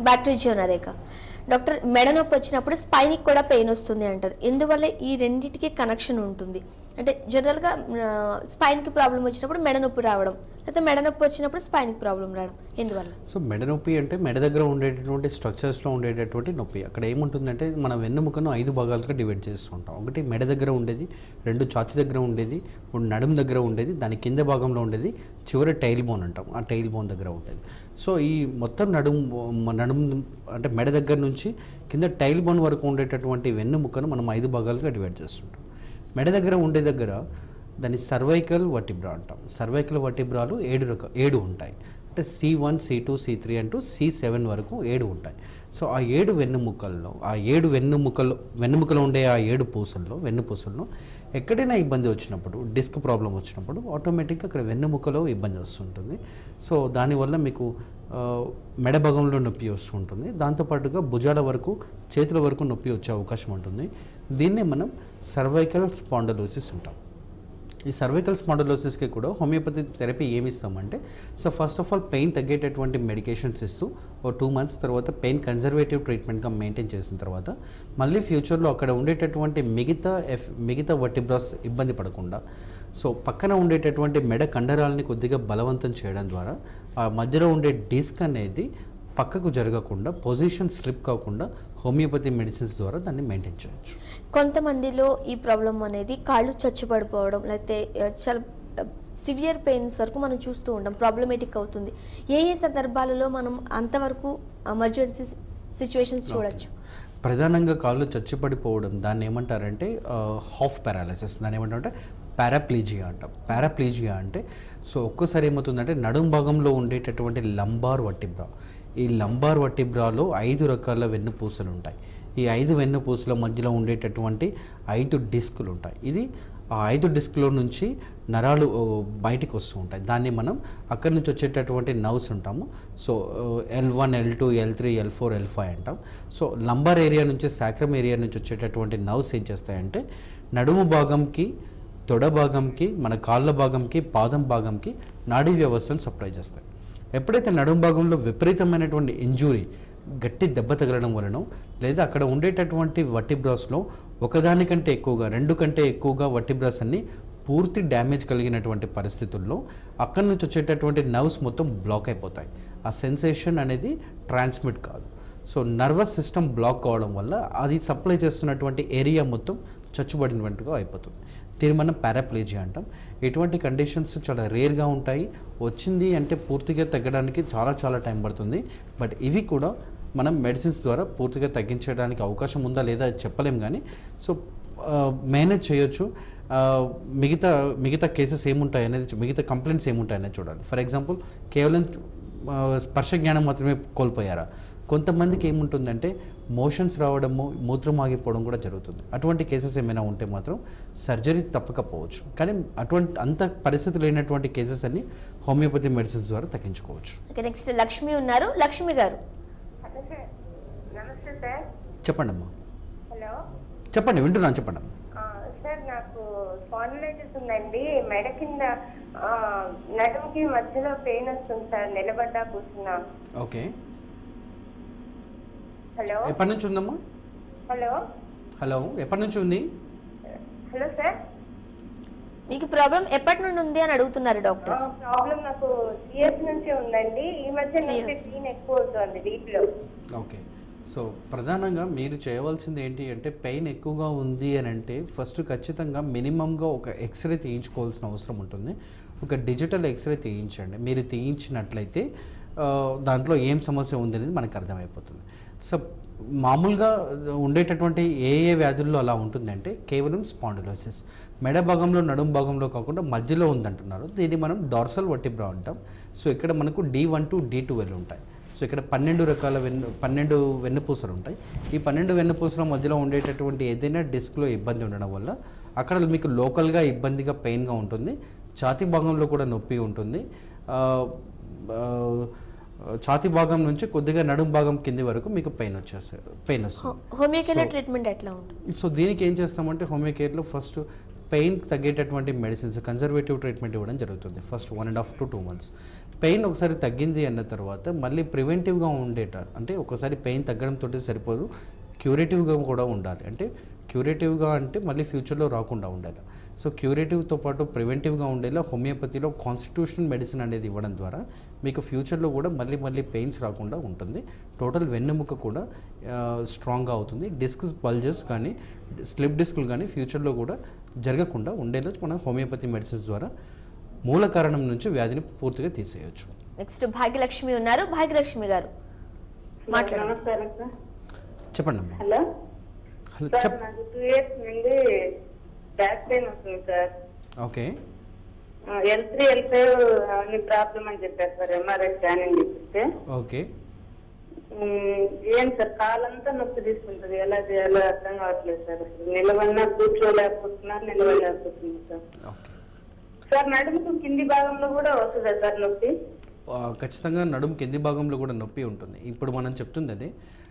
Back to జీవనరేఖ. Doctor, మెడ నొప్పి వచ్చినప్పుడు స్పైన్కి కూడా పెయిన్ వస్తుంది అంటారు. ఎందువల్ల ఈ రెండింటికి కనెక్షన్ ఉంటుంది? అంటే జనరల్గా స్పైన్కి ప్రాబ్లం వచ్చినప్పుడు మెడ నొప్పి రావడం, లేకపోతే మెడ నొప్పి వచ్చినప్పుడు స్పైన్కి ప్రాబ్లం రావడం ఎందువల్ల? సో మెడ నొప్పి అంటే మెడ దగ్గర ఉండేటటువంటి స్ట్రక్చర్స్లో ఉండేటటువంటి నొప్పి. అక్కడ ఏముంటుందంటే మన వెన్నుముకను 5 భాగాలుగా డివైడ్ చేస్తూ ఉంటాం. ఒకటి మెడ దగ్గర ఉండేది, 2 ఛాతీ దగ్గర ఉండేది, 3 నడుము దగ్గర ఉండేది, దాని కింద భాగంలో ఉండేది, చివరి టైల్ బోన్ అంటాం, ఆ టైల్ బోన్ దగ్గర ఉండేది. సో ఈ మొత్తం నడుము అంటే మెడ దగ్గర నుంచి కింద టైల్ బోన్ వరకు ఉండేటటువంటి వెన్నుముకను మనం 5 భాగాలుగా డివైడ్ చేస్తుంటాం. మెడ దగ్గర ఉండే దగ్గర దాన్ని సర్వైకల్ వర్టిబ్రా అంటాం. సర్వైకల్ వర్టిబ్రాలు 7 ఉంటాయి. అంటే C1, C2, C3 అంటూ C7 వరకు 7 ఉంటాయి. సో ఆ 7 వెన్నుముకల్లో వెన్నుముకలో ఉండే ఆ 7 వెన్నుపూసల్లో ఎక్కడైనా ఇబ్బంది వచ్చినప్పుడు, డిస్క్ ప్రాబ్లం వచ్చినప్పుడు ఆటోమేటిక్గా అక్కడ వెన్నుముకలో ఇబ్బంది వస్తుంటుంది. సో దానివల్ల మీకు మెడ భాగంలో నొప్పి వస్తుంటుంది. దాంతోపాటుగా భుజాల వరకు, చేతుల వరకు నొప్పి వచ్చే అవకాశం ఉంటుంది. దీన్నే మనం సర్వైకల్ స్పాండలోసిస్ అంటాం. ఈ సర్వైకల్ స్పాండలోసిస్కి కూడా హోమియోపతి థెరపీ ఏమి ఇస్తామంటే, so first of all pain తగ్గేటటువంటి మెడికేషన్స్ ఇస్తూ 2 మంత్స్ తర్వాత పెయిన్ కన్జర్వేటివ్ ట్రీట్మెంట్గా మెయింటైన్ చేసిన తర్వాత మళ్ళీ ఫ్యూచర్లో అక్కడ ఉండేటటువంటి మిగతా వర్టిబ్రాస్ ఇబ్బంది పడకుండా, సో పక్కన ఉండేటటువంటి మెడ కండరాలని కొద్దిగా బలవంతం చేయడం ద్వారా ఆ మధ్యలో ఉండే డిస్క్ అనేది పక్కకు జరగకుండా, పొజిషన్ స్లిప్ కాకుండా హోమియోపతి మెడిసిన్స్ ద్వారా దాన్ని మెయింటైన్ చేయొచ్చు. కొంతమందిలో ఈ ప్రాబ్లం అనేది కాళ్ళు చచ్చిపడిపోవడం, లేకపోతే చాలా సివియర్ పెయిన్స్ వరకు మనం చూస్తూ ఉంటాం, ప్రాబ్లమేటిక్ అవుతుంది. ఏ సందర్భాలలో మనం అంతవరకు ఎమర్జెన్సీ సిచ్యువేషన్స్ చూడొచ్చు? ప్రధానంగా కాళ్ళు చచ్చిపడిపోవడం, దాన్ని ఏమంటారంటే హాఫ్ పారాలిసిస్, దాన్ని ఏమంటారంటే పారాప్లీజియా అంటాం. పారాప్లీజియా అంటే సో ఒక్కోసారి ఏమవుతుందంటే నడుం భాగంలో ఉండేటటువంటి లంబార్ వర్టిబ్రా, ఈ లంబార్ వర్టిబ్రాలో 5 రకాల వెన్నుపూసలు ఉంటాయి. ఈ 5 వెన్నుపూసల మధ్యలో ఉండేటటువంటి 5 డిస్కులు ఉంటాయి. ఇది ఆ 5 డిస్క్లో నుంచి నరాలు బయటికి వస్తూ ఉంటాయి. దాన్ని మనం అక్కడి నుంచి వచ్చేటటువంటి నర్వ్స్ ఉంటాము. So L1, L2, L3, L4, L5 అంటాం. సో లంబార్ ఏరియా నుంచి, సాక్రమ్ ఏరియా నుంచి వచ్చేటటువంటి నర్వ్స్ ఏం చేస్తాయంటే నడుము భాగంకి, తొడ భాగంకి, మన కాళ్ళ భాగంకి, పాదం భాగంకి నాడీ వ్యవస్థను సప్లై చేస్తాయి. ఎప్పుడైతే నడుము భాగంలో విపరీతమైనటువంటి ఇంజురీ, గట్టి దెబ్బ తగలడం వలన, లేదా అక్కడ ఉండేటటువంటి వర్టిబ్రాస్లో ఒకదానికంటే ఎక్కువగా, 2 కంటే ఎక్కువగా వర్టిబ్రాస్ అన్ని పూర్తి డ్యామేజ్ కలిగినటువంటి పరిస్థితుల్లో అక్కడి నుంచి వచ్చేటటువంటి నర్వ్స్ మొత్తం బ్లాక్ అయిపోతాయి. ఆ సెన్సేషన్ అనేది ట్రాన్స్మిట్ కాదు. సో నర్వస్ సిస్టమ్ బ్లాక్ కావడం వల్ల అది సప్లై చేస్తున్నటువంటి ఏరియా మొత్తం చచ్చుబడినట్టుగా అయిపోతుంది. దీన్ని మనం పారాప్లీజియా అంటాం. ఇటువంటి కండిషన్స్ చాలా రేర్గా ఉంటాయి. వచ్చింది అంటే పూర్తిగా తగ్గడానికి చాలా టైం పడుతుంది. బట్ ఇవి కూడా మనం మెడిసిన్స్ ద్వారా పూర్తిగా తగ్గించడానికి అవకాశం ఉందా లేదా చెప్పలేం, కానీ సో మేనేజ్ చేయొచ్చు. మిగతా కేసెస్ ఏముంటాయి అనేది, మిగతా కంప్లైంట్స్ ఏముంటాయి అనేది చూడాలి. ఫర్ ఎగ్జాంపుల్ కేవలం స్పర్శ జ్ఞానం మాత్రమే కోల్పోయారా? కొంతమందికి ఏముంటుందంటే మోషన్స్ రావడము, మూత్రం ఆగిపోవడం కూడా జరుగుతుంది. అటువంటి కేసెస్ ఏమైనా ఉంటే మాత్రం సర్జరీ తప్పకపోవచ్చు. కానీ అంత పరిస్థితి లేనటువంటి కేసెస్ అన్ని హోమియోపతి మెడిసిన్స్ ద్వారా తగ్గించుకోవచ్చు. నెక్స్ట్ లక్ష్మి ఉన్నారు. లక్ష్మి గారు నమస్తే సార్. చెప్పండి అమ్మా. హలో, చెప్పండి, వింటున్నాను, చెప్పండి అమ్మా. సార్ నాకు స్పాండిలైటిస్ ఉందండి. మెడ కింద నడుముకి మధ్యలో పెయిన్ వస్తుంది సార్, నిలబడ్డా కూర్చున్నా. ఓకే, హలో, ఎప్పటి నుంచి ఉందమ్మా? హలో, ఎప్పటి నుంచి ఉంది? హలో సార్, మీకు ప్రాబ్లం ఎప్పటి నుండి ఉంది అని అడుగుతున్నారు డాక్టర్. ప్రాబ్లం నాకు 3 years నుంచి ఉందండి. ఈ మధ్య పెయిన్ ఎక్కువ అవుతుంది డీప్ లో. ఓకే, సో ప్రధానంగా మీరు చేయవలసింది ఏంటి అంటే, పెయిన్ ఎక్కువగా ఉంది అని అంటే ఫస్ట్ ఖచ్చితంగా మినిమంగా ఒక ఎక్స్రే తీయించుకోవాల్సిన అవసరం ఉంటుంది. ఒక డిజిటల్ ఎక్స్రే తీయించండి. మీరు తీయించినట్లయితే దాంట్లో ఏం సమస్య ఉంది అనేది మనకు అర్థమైపోతుంది. సో మామూలుగా ఉండేటటువంటి ఏ వ్యాధుల్లో అలా ఉంటుందంటే కేవలం స్పాండిలోసిస్, మెడ భాగంలో, నడుము భాగంలో కాకుండా మధ్యలో ఉందంటున్నారు. దీన్ని మనం డార్సల్ వర్టిబ్రా అంటాం. సో ఇక్కడ మనకు D1 to D12 ఉంటాయి. సో ఇక్కడ 12 వెన్నుపూసలు ఉంటాయి. ఈ 12 వెన్నుపూసల మధ్యలో ఉండేటటువంటి ఏదైనా డిస్క్లో ఇబ్బంది ఉండడం వల్ల అక్కడ మీకు లోకల్గా ఇబ్బందిగా పెయిన్గా ఉంటుంది. ఛాతీ భాగంలో కూడా నొప్పి ఉంటుంది. ఛాతీ భాగం నుంచి కొద్దిగా నడుము భాగం కింది వరకు మీకు పెయిన్ వస్తుంది. హోమియోకేర్ ట్రీట్మెంట్ ఎట్లా ఉంటుంది? సో దీనికి ఏం చేస్తామంటే హోమియోకేర్లో ఫస్ట్ పెయిన్ తగ్గేటటువంటి మెడిసిన్స్, కన్జర్వేటివ్ ట్రీట్మెంట్ ఇవ్వడం జరుగుతుంది ఫస్ట్ 1.5 to 2 months. పెయిన్ ఒకసారి తగ్గింది అన్న తర్వాత మళ్ళీ ప్రివెంటివ్గా అంటే ఒకసారి పెయిన్ తగ్గడంతో సరిపోదు, క్యూరేటివ్గా కూడా ఉండాలి. అంటే క్యూరేటివ్గా అంటే మళ్ళీ ఫ్యూచర్లో రాకుండా ఉండాలి. సో క్యూరేటివ్తో పాటు ప్రివెంటివ్గా ఉండేలా హోమియోపతిలో కాన్స్టిట్యూషనల్ మెడిసిన్ అనేది ఇవ్వడం ద్వారా మీకు ఫ్యూచర్లో కూడా మళ్ళీ పెయిన్స్ రాకుండా ఉంటుంది. టోటల్ వెన్నెముక కూడా స్ట్రాంగ్గా అవుతుంది. డిస్క్ బల్జెస్ కానీ స్లిప్ డిస్క్లు కానీ ఫ్యూచర్లో కూడా జరగకుండా ఉండేలా మనం హోమియోపతి మెడిసిన్స్ ద్వారా మూల కారణం నుంచి వ్యాధిని పూర్తిగా తీసేయచ్చు. నెక్స్ట్ భాగ్యలక్ష్మి ఉన్నారు. భాగ్యలక్ష్మి గారు నమస్కారం సార్. చెప్పండి అమ్మా. హలో హలో సార్, నాకు 2 years నుండి బ్యాక్ పెయిన్ వస్తుంది సార్. ఓకే. L3 L5 అని ప్రాబ్లం అని చెప్పారు సార్, MRI స్కానింగ్ చేపిస్తే. ఓకే. ఏం సార్ కాలంతా నొప్పి తీసుకుంటుంది, ఎలా చేయాలో అర్థం కావట్లేదు సార్. నిలవన్నా కూర్చోలేకపోతున్నా, నిలవలేకపోతుంది సార్. ఓకే సార్ నడుముకు కింది భాగంలో కూడా వస్తుందా సార్ నొప్పి? ఖచ్చితంగా నడుము కింది భాగంలో కూడా నొప్పి ఉంటుంది. ఇప్పుడు మనం చెప్తుంది అది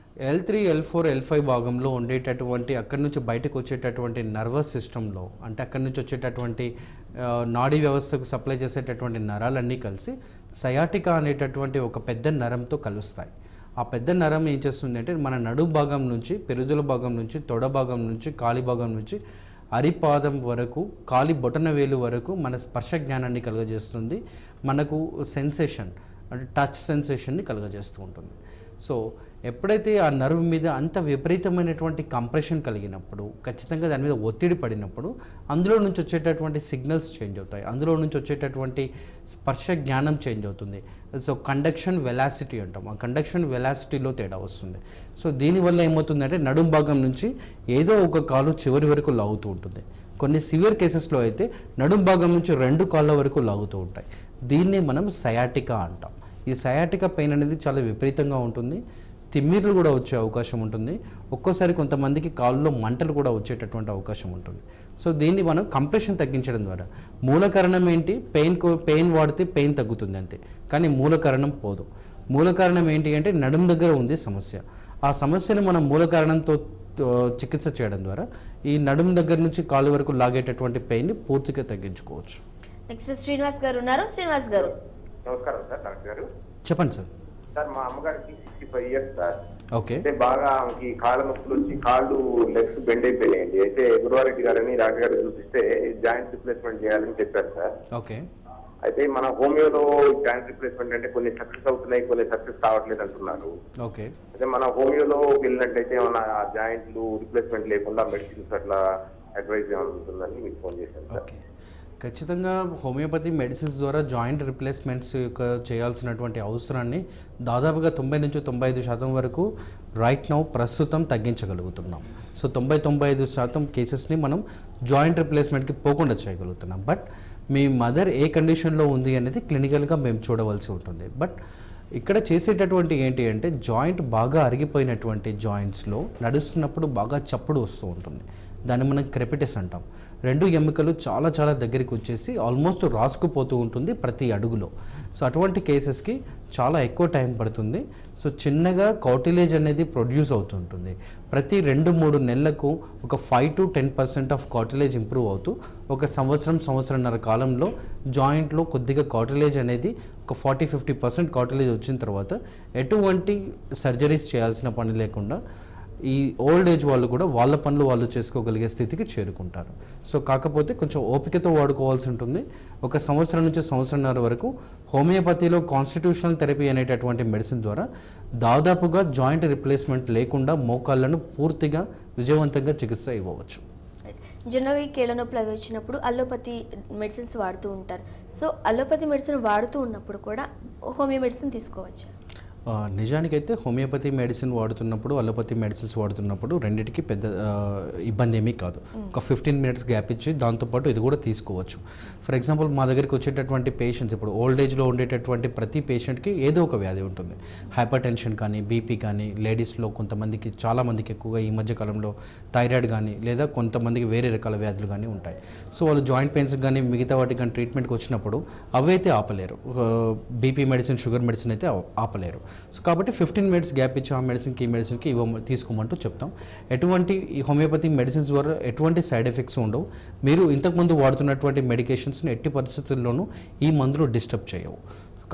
L3 L4 L5 భాగంలో ఉండేటటువంటి అక్కడి నుంచి బయటకు వచ్చేటటువంటి నర్వస్ సిస్టంలో, అంటే అక్కడి నుంచి వచ్చేటటువంటి నాడీ వ్యవస్థకు సప్లై చేసేటటువంటి నరాలన్నీ కలిసి సయాటికా అనేటటువంటి ఒక పెద్ద నరంతో కలుస్తాయి. ఆ పెద్ద నరం ఏం చేస్తుంది అంటే మన నడుము భాగం నుంచి, పెరుదుల భాగం నుంచి, తొడ భాగం నుంచి, కాలి భాగం నుంచి అరిపాదం వరకు, కాలి బొటన వేలు వరకు మన స్పర్శ జ్ఞానాన్ని కలుగజేస్తుంది. మనకు సెన్సేషన్ అంటే టచ్ సెన్సేషన్ని కలుగజేస్తూ ఉంటుంది. సో ఎప్పుడైతే ఆ నర్వ్ మీద అంత విపరీతమైనటువంటి కంప్రెషన్ కలిగినప్పుడు, ఖచ్చితంగా దాని మీద ఒత్తిడి పడినప్పుడు అందులో నుంచి వచ్చేటటువంటి సిగ్నల్స్ చేంజ్ అవుతాయి, అందులో నుంచి వచ్చేటటువంటి స్పర్శ జ్ఞానం చేంజ్ అవుతుంది. సో కండక్షన్ వెలాసిటీ అంటాం, ఆ కండక్షన్ వెలాసిటీలో తేడా వస్తుంది. సో దీనివల్ల ఏమవుతుందంటే నడుం భాగం నుంచి ఏదో ఒక కాలు చివరి వరకు లాగుతూ ఉంటుంది. కొన్ని సివియర్ కేసెస్లో అయితే నడుం భాగం నుంచి 2 కాళ్ళ వరకు లాగుతూ ఉంటాయి. దీన్ని మనం సయాటికా అంటాం. ఈ సయాటికా పెయిన్ అనేది చాలా విపరీతంగా ఉంటుంది. తిమ్మిర్లు కూడా వచ్చే అవకాశం ఉంటుంది. ఒక్కోసారి కొంతమందికి కాళ్ళలో మంటలు కూడా వచ్చేటటువంటి అవకాశం ఉంటుంది. సో దీన్ని మనం కంప్రెషన్ తగ్గించడం ద్వారా, మూల కారణం ఏంటి, పెయిన్ వాడితే పెయిన్ తగ్గుతుంది అంతే, కానీ మూల కారణం పోదు. మూల కారణం ఏంటి అంటే నడుము దగ్గర ఉంది సమస్య. ఆ సమస్యను మనం మూల కారణంతో చికిత్స చేయడం ద్వారా ఈ నడుము దగ్గర నుంచి కాలు వరకు లాగేటటువంటి పెయిన్ని పూర్తిగా తగ్గించుకోవచ్చు. నెక్స్ట్ శ్రీనివాస్ గారు ఉన్నారు. శ్రీనివాస్ గారు నమస్కారం సార్. డాక్టర్ గారు చెప్పండి సార్. సార్ మా అమ్మగారికి 65 years సార్. ఓకే. అంటే బాగా ఆమెకి కాళ్ళ నొప్పులు వచ్చి కాళ్ళు లెగ్స్ బెండ్ అయిపోయినాయండి. అయితే గురువారెడ్డి గారని డాక్టర్ గారు చూపిస్తే జాయింట్ రిప్లేస్మెంట్ చేయాలని చెప్పారు సార్. ఓకే. అయితే మన హోమియోలో జాయింట్ రిప్లేస్మెంట్ అంటే కొన్ని సక్సెస్ అవుతున్నాయి, కొన్ని సక్సెస్ కావట్లేదు అంటున్నారు. ఓకే. అయితే మన హోమియోలో వెళ్ళినట్టయితే మన జాయింట్లు రిప్లేస్మెంట్ లేకుండా మెడిసిన్స్ అట్లా అడ్వైజ్ ఏమవుతుందని మీకు ఫోన్ చేశాను సార్. ఓకే. ఖచ్చితంగా హోమియోపతి మెడిసిన్స్ ద్వారా జాయింట్ రిప్లేస్మెంట్స్ యొక్క చేయాల్సినటువంటి అవసరాన్ని దాదాపుగా 90 నుంచి 95% వరకు రైట్ నౌ ప్రస్తుతం తగ్గించగలుగుతున్నాం. సో 90-95% కేసెస్ని మనం జాయింట్ రిప్లేస్మెంట్కి పోకుండా చేయగలుగుతున్నాం. బట్ మీ మదర్ ఏ కండిషన్లో ఉంది అనేది క్లినికల్గా మేము చూడవలసి ఉంటుంది. బట్ ఇక్కడ చేసేటటువంటి ఏంటి అంటే జాయింట్ బాగా అరిగిపోయినటువంటి జాయింట్స్లో నడుస్తున్నప్పుడు బాగా చప్పుడు వస్తూ ఉంటుంది. దాన్ని మనం క్రెపిటిస్ అంటాం. 2 ఎముకలు చాలా దగ్గరికి వచ్చేసి ఆల్మోస్ట్ రాసుకుపోతూ ఉంటుంది ప్రతి అడుగులో. సో అటువంటి కేసెస్కి చాలా ఎక్కువ టైం పడుతుంది. సో చిన్నగా కార్టిలేజ్ అనేది ప్రొడ్యూస్ అవుతుంటుంది. ప్రతి 2-3 నెలలకు ఒక 5 to 10% ఆఫ్ కార్టిలేజ్ ఇంప్రూవ్ అవుతూ ఒక సంవత్సరంన్నర కాలంలో జాయింట్లో కొద్దిగా కార్టిలేజ్ అనేది ఒక 40-50% కార్టిలేజ్ వచ్చిన తర్వాత ఎటువంటి సర్జరీస్ చేయాల్సిన పని లేకుండా ఈ ఓల్డ్ ఏజ్ వాళ్ళు కూడా వాళ్ళ పనులు వాళ్ళు చేసుకోగలిగే స్థితికి చేరుకుంటారు. సో కాకపోతే కొంచెం ఓపికతో వాడుకోవాల్సి ఉంటుంది. 1 సంవత్సరం నుంచి సంవత్సరంన్నర వరకు హోమియోపతిలో కాన్స్టిట్యూషనల్ థెరపీ అనేటటువంటి మెడిసిన్ ద్వారా దాదాపుగా జాయింట్ రిప్లేస్మెంట్ లేకుండా మోకాళ్ళను పూర్తిగా విజయవంతంగా చికిత్స ఇవ్వవచ్చు. జనరల్గా ఈ కీళ్ళ నొప్పులు అవి వచ్చినప్పుడు అల్లోపతి మెడిసిన్స్ వాడుతూ ఉంటారు. సో అల్లోపతి మెడిసిన్ వాడుతూ ఉన్నప్పుడు కూడా హోమియో మెడిసిన్ తీసుకోవచ్చు. నిజానికైతే హోమియోపతి మెడిసిన్ వాడుతున్నప్పుడు, అలోపతి మెడిసిన్స్ వాడుతున్నప్పుడు రెండింటికి పెద్ద ఇబ్బంది ఏమీ కాదు. ఒక 15 minutes గ్యాప్ ఇచ్చి దాంతోపాటు ఇది కూడా తీసుకోవచ్చు. ఫర్ ఎగ్జాంపుల్ మా దగ్గరికి వచ్చేటటువంటి పేషెంట్స్ ఇప్పుడు ఓల్డ్ ఏజ్లో ఉండేటటువంటి ప్రతి పేషెంట్కి ఏదో ఒక వ్యాధి ఉంటుంది. హైపర్ టెన్షన్ కానీ, బీపీ కానీ, లేడీస్లో కొంతమందికి చాలామందికి ఎక్కువగా ఈ మధ్యకాలంలో థైరాయిడ్ కానీ లేదా కొంతమందికి వేరే రకాల వ్యాధులు కానీ ఉంటాయి. సో వాళ్ళు జాయింట్ పెయిన్స్ కానీ మిగతా వాటికి కానీ ట్రీట్మెంట్కి వచ్చినప్పుడు అవైతే ఆపలేరు. బీపీ మెడిసిన్, షుగర్ మెడిసిన్ అయితే ఆపలేరు. సో కాబట్టి 15 minutes గ్యాప్ ఇచ్చి ఆ మెడిసిన్కి ఈ మెడిసిన్కి తీసుకోమంటూ చెప్తాం. ఎటువంటి ఈ హోమియోపతి మెడిసిన్స్ ద్వారా ఎటువంటి సైడ్ ఎఫెక్ట్స్ ఉండవు. మీరు ఇంతకుముందు వాడుతున్నటువంటి మెడికేషన్స్ని ఎట్టి పరిస్థితుల్లోనూ ఈ మందులు డిస్టర్బ్ చేయవు.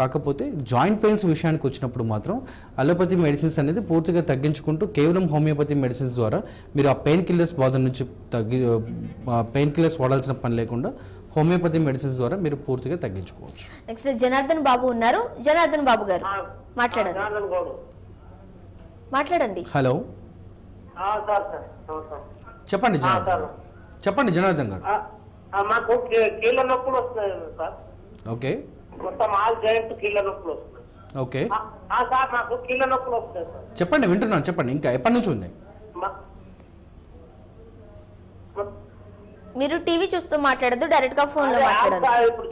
కాకపోతే జాయింట్ పెయిన్స్ విషయానికి వచ్చినప్పుడు మాత్రం అలోపతి మెడిసిన్స్ అనేది పూర్తిగా తగ్గించుకుంటూ కేవలం హోమియోపతి మెడిసిన్స్ ద్వారా మీరు ఆ పెయిన్ కిల్లర్స్ బాధ నుంచి పెయిన్ కిల్లర్స్ వాడాల్సిన పని లేకుండా హోమియోపతి మెడిసిన్స్ ద్వారా మీరు పూర్తిగా తగ్గించుకోవచ్చు. నెక్స్ట్ జనార్దన్ బాబు ఉన్నారు. జనార్దన్ బాబు గారు మాట్లాడండి. హలో చెప్పండి జనార్దన్ గారు. మాకు కీళ్ళ నొప్పులు వస్తున్నాయి సార్. ఓకే, మొత్తం ఆల్ జాయింట్ కీళ్ళ నొప్పులు వస్తున్నాయి. ఓకే సార్ మాకు కీళ్ళ నొప్పులు వస్తాయి సార్. చెప్పండి, వింటున్నాను, చెప్పండి. ఇంకా ఎప్పటి నుంచి ఉంది? మీరు టీవీ చూస్తూ మాట్లాడద్దు, డైరెక్ట్ గా ఫోన్ లో మాట్లాడండి.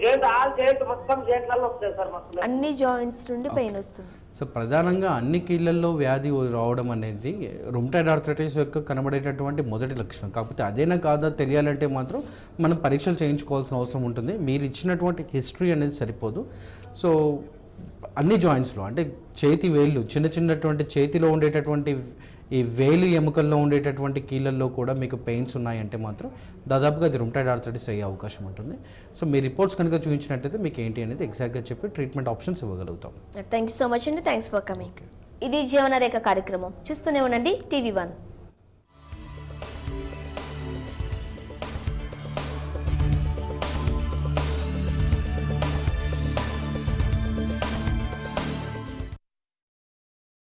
అన్ని జాయింట్స్ నుండి పెయిన్ వస్తుంది. సో ప్రధానంగా అన్ని కీళ్ళల్లో వ్యాధి రావడం అనేది రుమటాయిడ్ ఆర్థరైటిస్ యొక్క కనబడేటటువంటి మొదటి లక్షణం. కాకపోతే అదేనా కాదా తెలియాలంటే మాత్రం మనం పరీక్షలు చేయించుకోవాల్సిన అవసరం ఉంటుంది. మీరు ఇచ్చినటువంటి హిస్టరీ అనేది సరిపోదు. సో అన్ని జాయింట్స్లో అంటే చేతి వేళ్ళు, చిన్నటువంటి చేతిలో ఉండేటటువంటి ఈ వేలు ఎముకల్లో ఉండేటటువంటి కీళ్ళల్లో కూడా మీకు పెయిన్స్ ఉన్నాయంటే మాత్రం దాదాపుగా అది రుమటాయిడ్ ఆర్థరైటిస్ అయ్యే అవకాశం ఉంటుంది. సో మీ రిపోర్ట్స్ కనుక చూపించినట్టయితే మీకు ఏంటి అనేది ఎగ్జాక్ట్గా చెప్పి ట్రీట్మెంట్ ఆప్షన్స్ ఇవ్వగలుగుతాం. థ్యాంక్ యూ సో మచ్ అండి. Thanks for coming. ఇది జీవనరేఖ కార్యక్రమం. చూస్తూనే ఉండండి TV1.